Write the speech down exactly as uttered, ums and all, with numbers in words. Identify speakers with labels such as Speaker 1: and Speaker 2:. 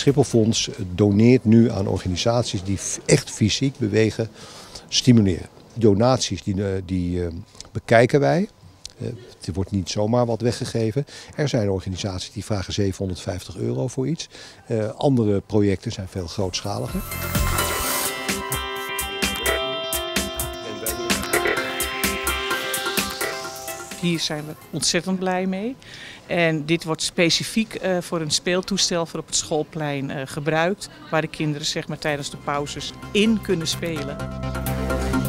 Speaker 1: Schipholfonds doneert nu aan organisaties die echt fysiek bewegen, stimuleren. Donaties die, die uh, bekijken wij. Uh, er wordt niet zomaar wat weggegeven. Er zijn organisaties die vragen zevenhonderdvijftig euro voor iets. Uh, andere projecten zijn veel grootschaliger.
Speaker 2: Hier zijn we ontzettend blij mee. En dit wordt specifiek uh, voor een speeltoestel voor op het schoolplein uh, gebruikt. Waar de kinderen zeg maar, tijdens de pauzes in kunnen spelen.